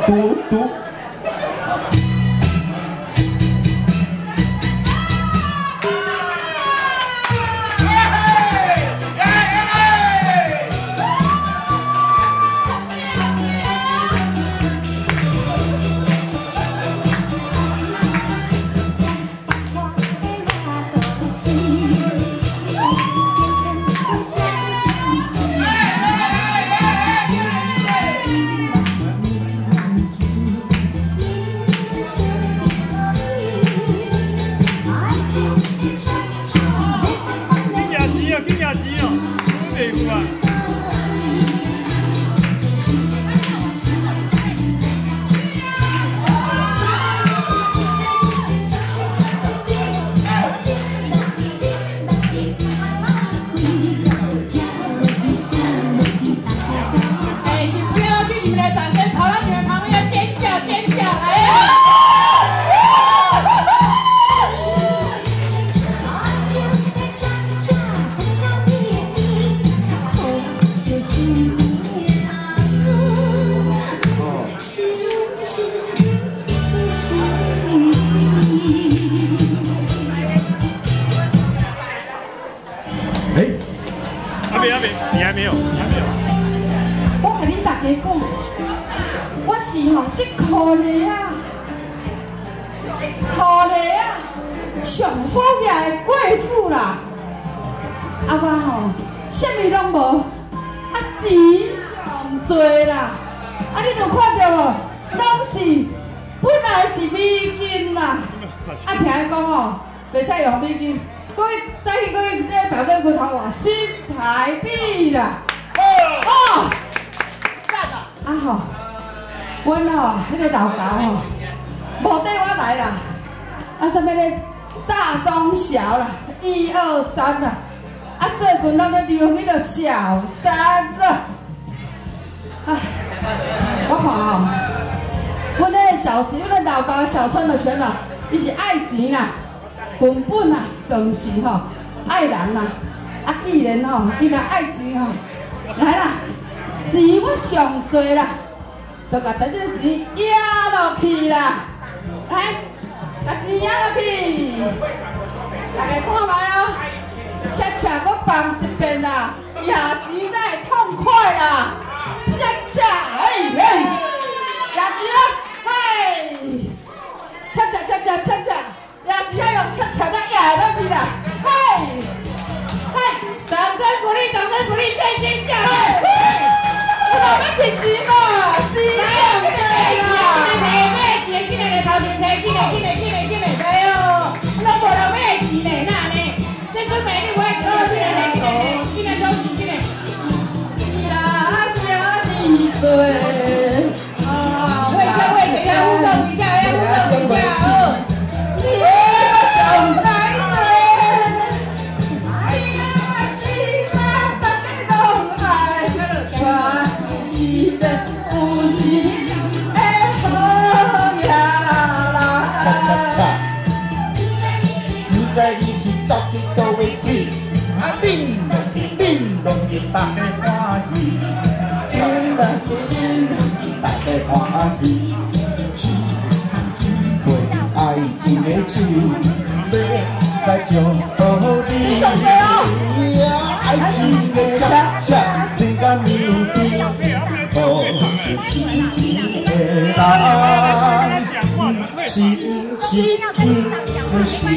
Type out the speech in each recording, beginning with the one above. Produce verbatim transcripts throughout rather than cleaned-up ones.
嘟嘟。小三了，唉，我看吼，阮迄个小时，阮老家小三就选啦，伊是爱钱啦，根本啦，更是吼爱人啦。啊，既然吼，伊若爱钱吼，来啦，钱我上多啦，就甲这个钱压落去啦，来，甲钱压落去，大家看卖哦，恰恰我放一遍啦。牙齿再痛快啦！恰恰，哎哎，牙齿啊，嘿，恰恰恰恰恰恰，牙齿要用恰恰的压落去啦，嘿，嘿，掌声鼓励，掌声鼓励，再尖叫！我们摕钱嘛，钱上来啦！摕买钱，今日来头前摕，今日今日今日今日来哦，拢无人买钱呢，那呢？这份美丽我今日来，今日今日都是今日。对，啊，会客会客要互动一下，要互动一下哦。你上来做，你啊，其实大家拢爱，全是的有钱的好呀啦。你在你是走去倒位去，啊，恁恁拢是大家欢喜。大家欢喜，只为爱情的酒，要来祝福你。爱情的恰恰，天干牛逼，好是心情的人，心心心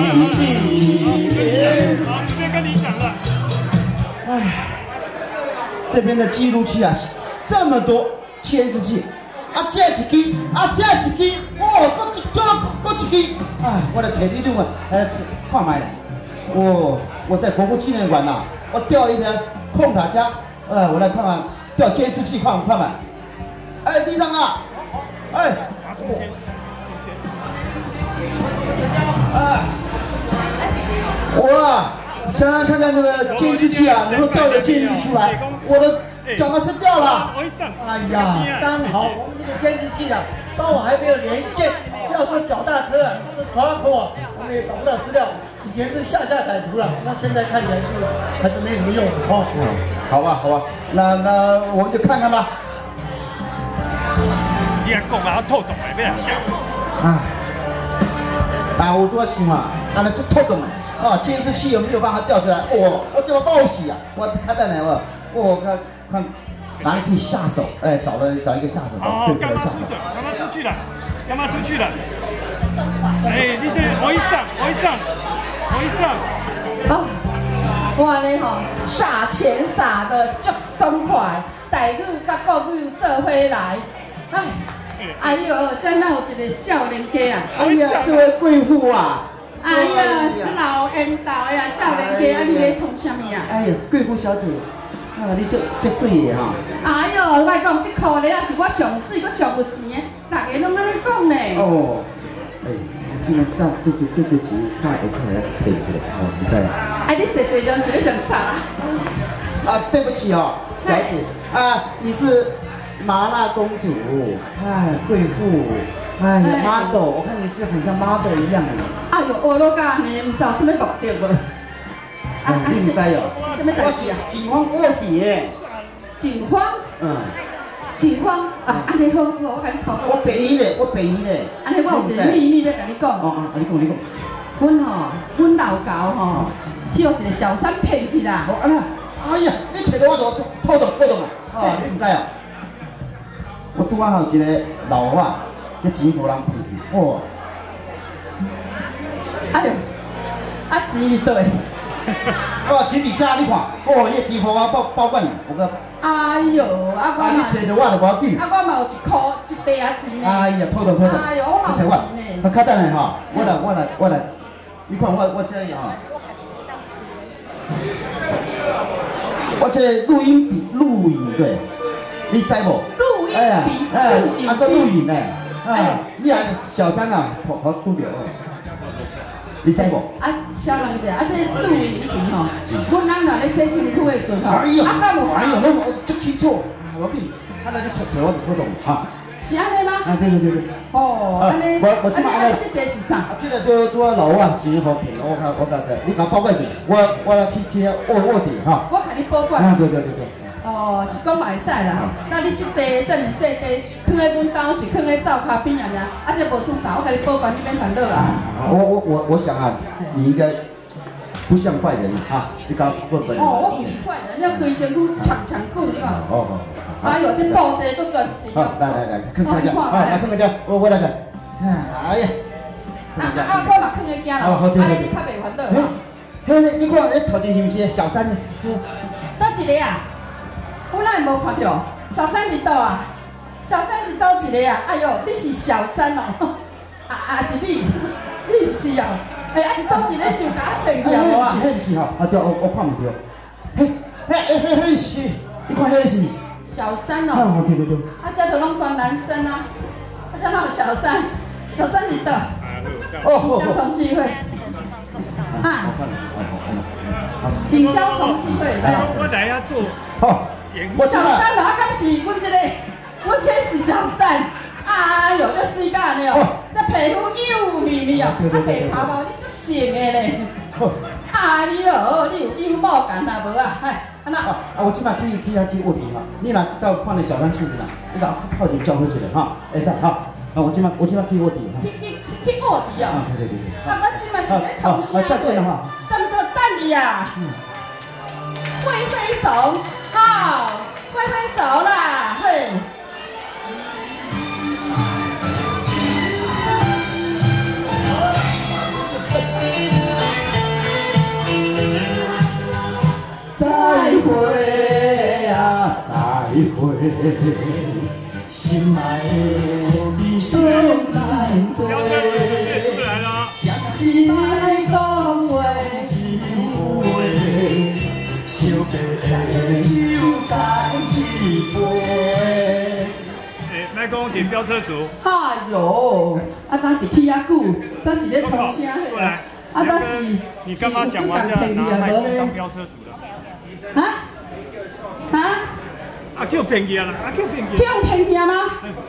哎，这边的记录器啊，这么多。监视器，啊，这一支，啊，这一支，哦，搁一张，搁一支，哎，我来找你两个来看卖啦。我我在国父纪念馆呐，我调一条空塔枪，呃，我来看看调监视器看看卖。哎，队长啊，哎，哎，我啊，想要看看那个监视器啊，能够调个监视器出来，我的。脚踏车掉了！哎呀，刚好我们这个监视器啊，稍晚还没有连线。要说脚踏车啊，就是拖拉空啊，我们也找不到资料。以前是下下歹徒了，那现在看起来是还是没什么用的哦。嗯，好吧，好吧，那那我们就看看吧。 你还讲啊，透懂的，要来笑。 唉，但我都要想啊，安尼就透懂了。啊，监视器有没有办法调出来？哦，我怎么报喜啊？我看到了，我看看哪里可以下手？哎，找了找一个下手，找对付的下手。 干嘛出去了？干嘛出去了？哎，你这我一上，我一上，我一上。 啊，我呢吼，撒钱撒的足爽快，台语甲国语做伙来，哎，哎呦，真哪有一个少年家啊！ 哎呀，这位贵妇啊！ 哎呀，老缘投呀，少年家，啊，你要创啥物啊？ 哎呀，贵妇小姐，啊，你这这水的哈！ 哎呦，我讲这裤咧，也是我上水，我上有钱的，大家拢安尼讲呢。 哦，哎，今日这这这这这钱，看会使来赔起来，哦，你知啊？ 哎，你细细两是咧两啥啊？ 啊，对不起哦，小姐，啊，你是麻辣公主，哎，贵妇。哎呀 ，model， 我看你是很像 model 一样的。 哎呦，我老家呢，唔知有什么目的无？ 啊，你唔知哦？ 什么代志啊？ 警方卧底耶。警方？嗯。 警方啊，安尼好，好，我甲你讲。 我北医的，我北医的。 安尼我有一个秘密要甲你讲。 哦哦，你讲你讲。 阮吼，阮老高吼，去互一个小三骗去啦。 哦，安那，哎呀，你找到我就透洞透洞啊！哦，你唔知哦？我拄啊有一个老外。那钱无人骗去，哦！ 哎呦，啊钱伫倒？ 哦，钱伫车你看，哦，伊钱互我保保管，我个。 哎呦，啊我嘛。啊， 你找到我就无要紧。 啊，我嘛有一箍一袋仔钱呢。哎呀，透透透透。 哎呦，我嘛有钱呢。 啊，较等下吼，我来我来我来，你看我我这里吼，我这录音笔录影对，你知无？ 录音笔， 哎， 录影啊个录影呢？啊，你啊小三啊，头头拄着哦，你知无？ 啊，小人者，啊这录音笔吼，阮翁若咧洗身躯的时候， 哎呦， 啊敢有？ 哎呦，那我足清楚，我比，啊那就找找我就不懂哈。 是安尼吗？ 啊对对对对。 哦，安尼， 我我即马安尼， 这个是啥？ 啊，这个都都老啊，钱好骗，我看我讲个，你甲包管去，我我来去去卧卧底哈。 我甲你保管。 啊对对对对。 哦，是讲嘛会使啦。那你这地这么细地，放在阮兜是放在灶骹边啊尔，啊这无算啥，我甲你保管，你免烦恼啦。 我我我我想啊，你应该不像坏人啊，你搞不本。 哦，我不是坏人，你规身躯长长滚，你看。哦哦。哎呦，这布地都赚钱。 好，来来来，看看一下，啊，来看看一下，我我来看。哎呀。 啊啊，我嘛放在遮啦。哦，好对对对。你较袂烦恼啦。 嘿，你看，哎，头前是不是小三呢？ 倒一个啊？我哪会无看到？小三伫倒啊？小三是倒一个啊？哎呦，你是小三哦？啊啊是你，你毋是哦？哎，啊是倒一个就甲我骗去无啊？ 是，迄是吼，啊对，我我看唔到。嘿，嘿嘿嘿是，你看迄是？ 小三哦。 啊对对对。 啊，这都拢全男生啊，啊这哪有小三？小三伫倒？哦，相同机会。啊。警消同机会。 我来要做。 好。 我小三啊，敢是阮这个，阮这是小三。哎呦，这水干的哦，这皮肤幼绵绵哦，啊白头毛你足性的嘞。哎呦，你有幽默感啊无啊？哎，安那？啊， 我即摆去去遐去卧底哈，你若到看到小三处理啦，你甲我泡钱交回去了哈，会使哈。啊，我即摆我即摆去卧底哈。去去去卧底哦。 啊，对对对对。 啊，我即摆是咧从啥？ 再见了哈。 等等等你呀。挥挥手。好，挥挥手啦，嘿！ 再会啊，再会，心爱的你想再会，将心爱讲话心话。小白的酒干一杯。 哎，卖讲点飙车族。 哎呦，啊，当时去遐久，当时咧冲啥迄个？啊，当时你干嘛讲完这样拿麦克当飙车族的？ 啊？啊？ 阿 Q 骗去啊啦！阿 Q 骗去。 去用骗去吗？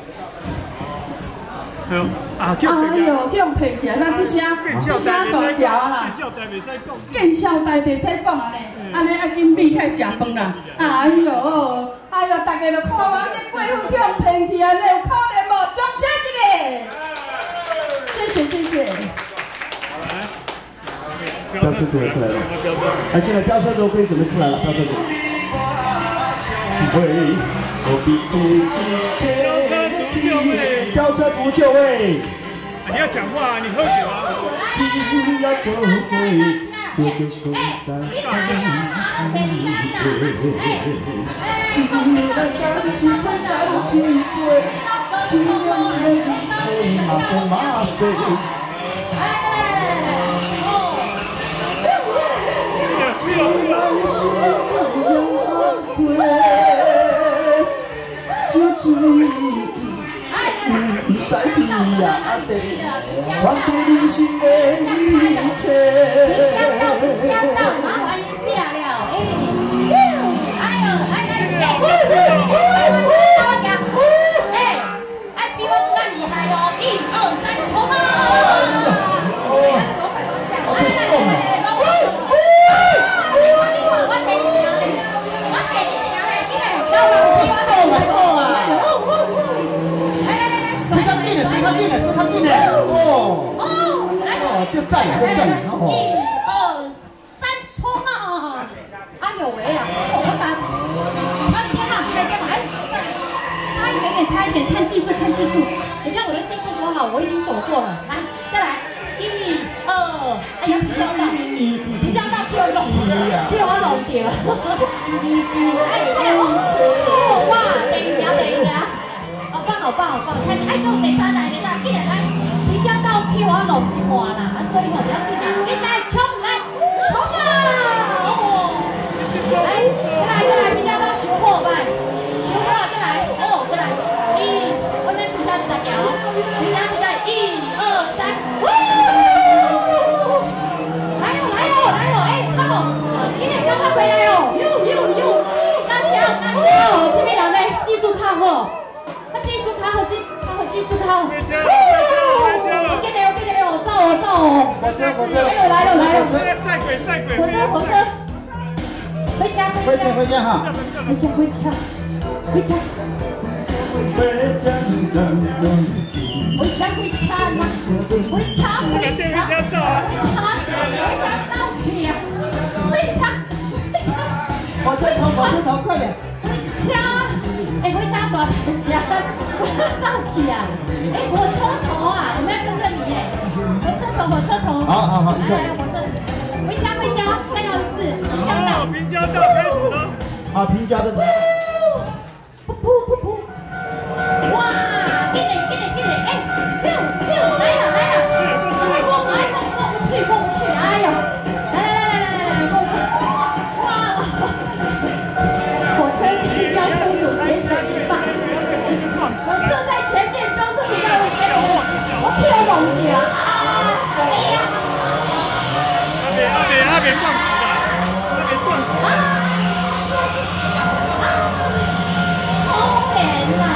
哎呦，阿 Q 骗去。哎呦，去用骗去，那这声这声大条啊啦！见笑代袂使讲啊咧。安尼爱紧避开食饭啦！哎呦，哎呦，大家都看我这贵妇去用骗去安尼，有可能无？ 飙车组出来了。哎，现在飙车组可以准备出来了，飙车组。喂，我比不起飙车组就位。 你要讲话，你喝酒啊。 你要走会。 这个风在风里，在地呀，换出人生的一切。 麻烦一下了，哎，哎呦，哎哎哎，哎，哎，比我更厉害哦！一二三，冲啊！我最送了。我第二名嘞，我第二名嘞，你看， 送啊送啊！ 来来来来， 谁看进的？谁看进的？谁看进的？哦哦，哦，就赞了，就赞了，哦。 有为啊！我打，啊天哪，来天哪，哎，差一点点，差一点，看技术，看技术。你看我的技术多好，我已经躲过了。来，再来，一、二，哎呀，比较到，比较到，跳龙，跳我龙掉。哎哎哦，哇，第二名，第二名，好棒，好棒，好棒！看你，哎，到第三来，第三，既然来，比较到跳我龙一半啦，啊，所以我比较紧张。你来冲，来冲啊！ 来，再来，再来，比较到小伙伴，小伙伴再来，哦，再来，一，我再比较一下条，比较比较，一二三，呜，来喽，来喽，来喽，哎，走，今天赶快回来哦，哟哟哟，大枪，大枪，是咩人嘞？技术较好，啊，技术较好，技较好，技术较好，哦，跟着哦，跟着哦，走哦，走哦， 火车，火车， 来喽，来喽，来喽， 赛鬼，赛鬼， 火车，火车。 回家， 回家，回家哈！ 回家，回家，回家，回家，回家啦！回家，回家，回家，回家到底呀！回家，回家！ 火车头，火车头，快点！ 回家！哎，回家多大声？我要上去呀！哎，火车头啊，我们要跟着你哎！火车头，火车头！ 好好好， 来来，火车头！回家，回家，再绕一次，平交道， 平交道开始了。 好，平交的。 噗噗噗噗！哇，进来，进来，进来！哎，哟哟，来了来了！怎么过？哎，过过不去，过不去！哎呦，来来来来来来来，过过！哇，火车去飙车组节省一半。我坐在前面，飙车组在我前面，我跳龙去了啊！哎呀！ 阿北阿北撞死了，阿北撞死了。 好险啊！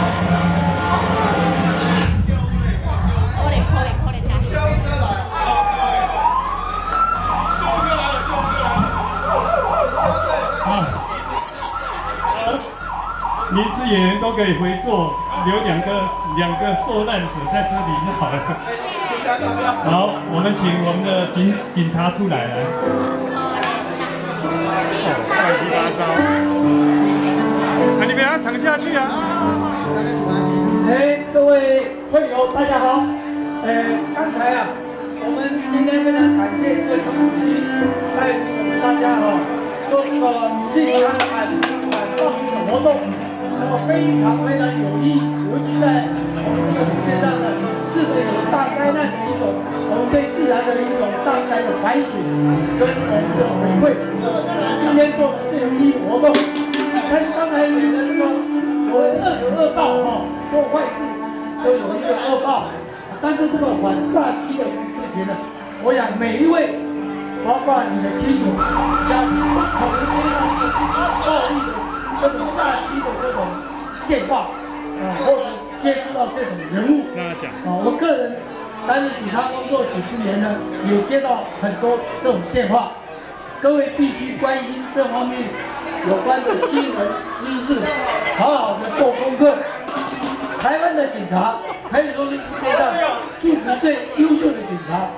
可怜可怜可怜家。救护车来了！救护车来了！救护车来了！ 好，呃，民事演员都可以回座，留两个两个受难者在这里就好了。好，我们请我们的警警察出来来。乱七八糟。啊，你不要躺下去啊！ 哎，各位会友，大家好。呃，刚才啊，我们今天非常感谢各位主席带领我们大家哈、哦，做这个健康感感动力的活动，那么非常非常有意义，尤其在我们这个世界上呢，日本有大灾难的一种，我们对自然的一种大自然的反省跟我们的回馈。今天做的这有意义活动，但是刚才你的这个所谓恶有恶报哈、哦，做坏事就有一个恶报。但是这个反诈欺的事情呢，我想每一位，包括你的亲友、家庭，都可能接到这种暴力的、这种诈欺的这种电话，啊，或者接触到这种人物。 跟他讲。 啊，我个人担任警察工作几十年呢，也接到很多这种电话。各位必须关心这方面有关的新闻知识，好好的做功课。台湾的警察可以说是世界上素质最优秀的警察，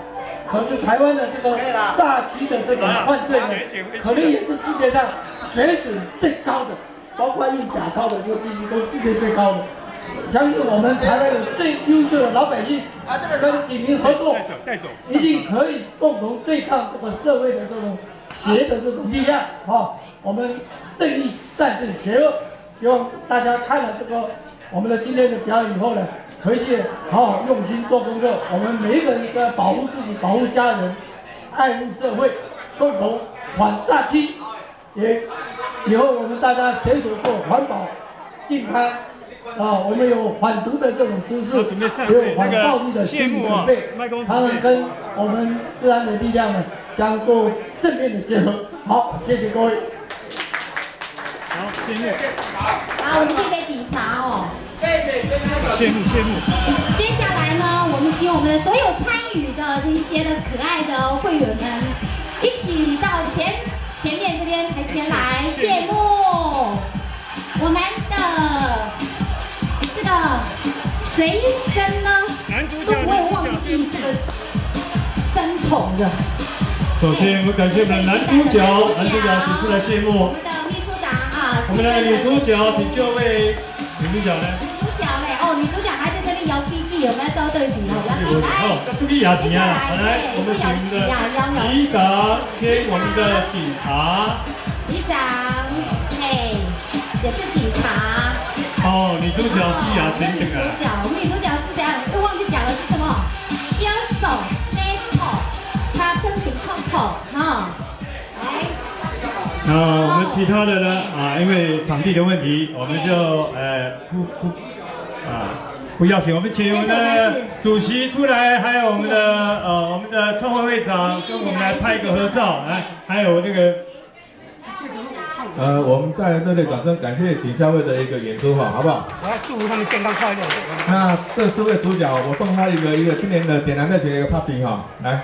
可是台湾的这个诈欺的这种犯罪呢，可能也是世界上水准最高的，包括印假钞的这个技术都是世界最高的。相信我们台湾的最优秀的老百姓跟警民合作，一定可以共同对抗这个社会的这种邪的这种力量啊！我们正义战胜邪恶。希望大家看了这个我们的今天的表演以后呢，回去好好用心做功课。我们每一个人都要保护自己，保护家人，爱护社会，共同反诈欺。也以后我们大家携手做环保、健康。啊，我们有反毒的这种知识，也有反暴力的心理准备，才能跟我们自然的力量呢相做正面的结合。好，谢谢各位。 好，谢谢。 好，我们谢谢警察哦。 谢谢，谢幕，谢幕。 接下来呢，我们请我们的所有参与的这些的可爱的会员们，一起到前前面这边台前来谢幕。我们的。这个随身呢都不会忘记这个针筒的。 首先，我感谢我们的男主角，男主角请出来谢幕。 我们的秘书长啊， 我们的女主角，请就位。女主角呢？ 女主角嘞，哦，女主角还在这里摇弟弟，我们要招对比哦，摇弟弟。来， 要注意牙齿啊！来，我们请我们的里长兼我们的警察。 里长，嘿，也是警察。 哦，女主角是牙签这个。女主角， 我们女主角是这样，又忘记讲了是什么？右手 maple， 它真挺痛口哈。来。 那我们其他的呢？啊，因为场地的问题，我们就呃不不啊不邀请，我们请我们的主席出来，还有我们的呃我们的创会会长跟我们来拍一个合照，来，还有那个。 呃，我们再热烈掌声感谢警校会的一个演出哈，好不好？ 我要祝福他们健康快乐。 那这四位主角，我送他一个一个今年的点燃热情的一个 party 哈，来，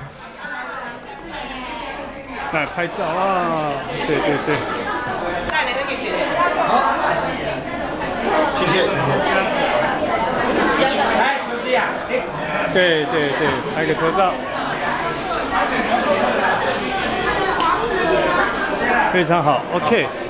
来拍照啊！对对对。 好，谢谢。 来，就这样。 对对对，拍个合照。非常好 ，OK。